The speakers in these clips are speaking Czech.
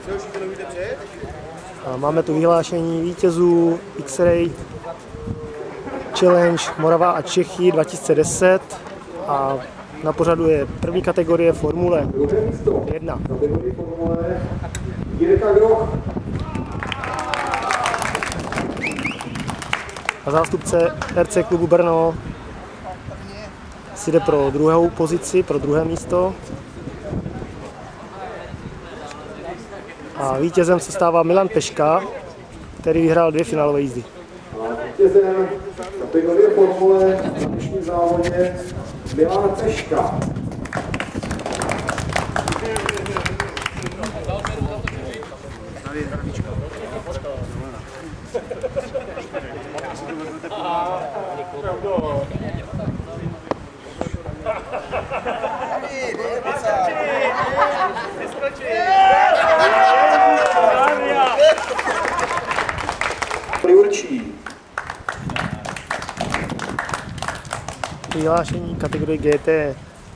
A máme tu vyhlášení vítězů X-Ray Challenge Morava a Čechy 2010 a na pořadu je první kategorie Formule 1. A zástupce RC klubu Brno si jde pro druhou pozici, pro druhé místo. A vítězem se stává Milan Peška, který vyhrál 2 finálové jízdy. Vítězem kategorie Formule na dnešním závodě Milan Peška. Určí. Vyhlášení kategorie GT.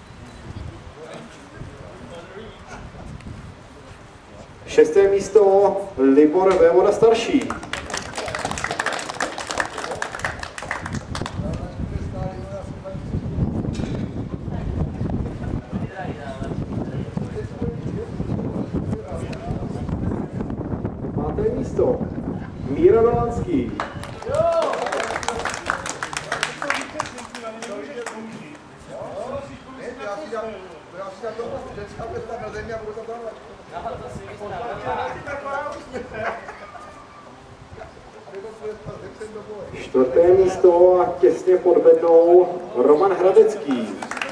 Šesté místo Libor Vévoda starší. Páté místo Míra Dolanský. Čtvrté místo a těsně pod bednou Roman Hradecký.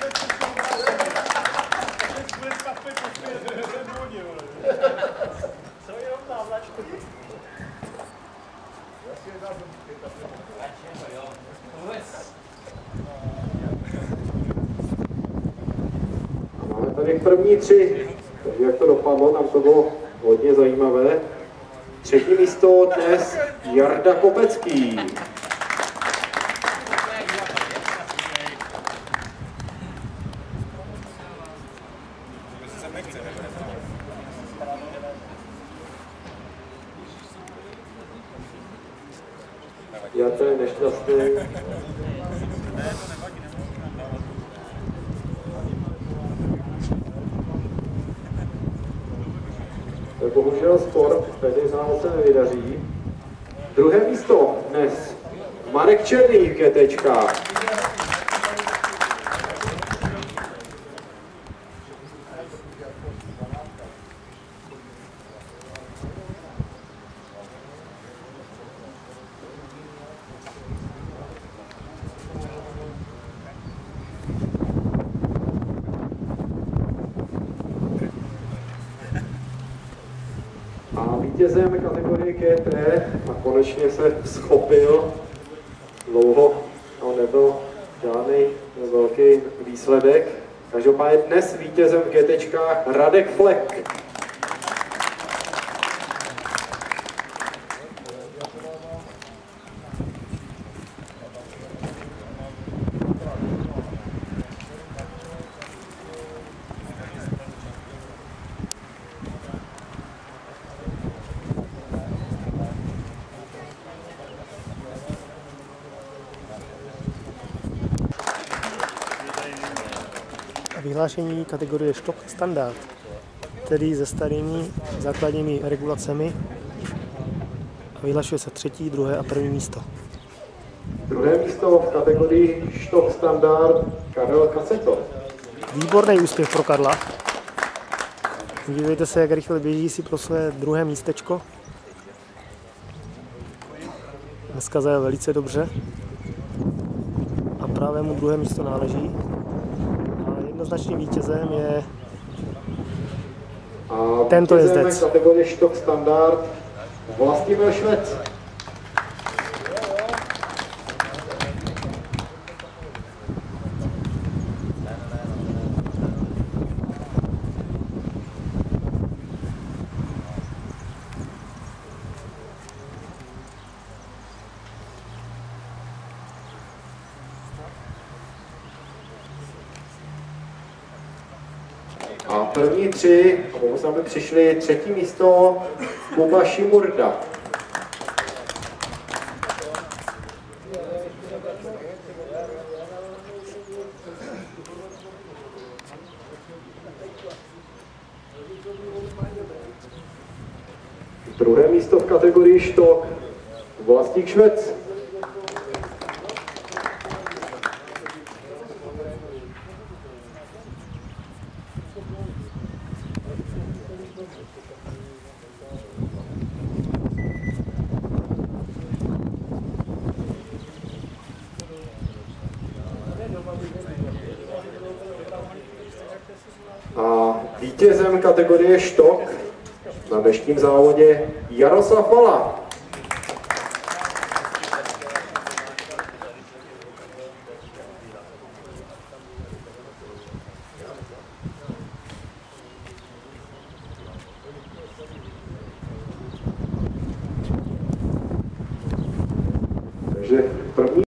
Máme tady první 3, takže jak to dopadlo, tam to bylo hodně zajímavé. Třetí místo dnes Jarda Kopecký. Já to je nešťastný. Bohužel sport tedy znám se nevydaří. Druhé místo dnes Marek Černý v GTčkách. A vítězem kategorie GT a konečně se schopil, dlouho nebyl žádný velký výsledek. Každopádně dnes vítězem v GTčkách Radek Flek. Vyhlášení kategorie Stock Standard, tedy se starými základními regulacemi. A vyhlašuje se 3., 2. a 1. místo. Druhé místo v kategorii Stock Standard Karel Kaceto. Výborný úspěch pro Karla. Dívejte se, jak rychle běží si pro své druhé místečko. Dneska zajel velice dobře. A právě mu druhé místo náleží. Jednoznačným vítězem je tento jezdec. Kategorie Stock Standard Vlastimil Švec. A první 3, a pokud jsme přišli 3. místo, Kuba Šimurda. Druhé místo v kategorii štok, Vlastík Švec. A vítězem kategorie štok na dnešním závodě Jaroslav Vala. Takže první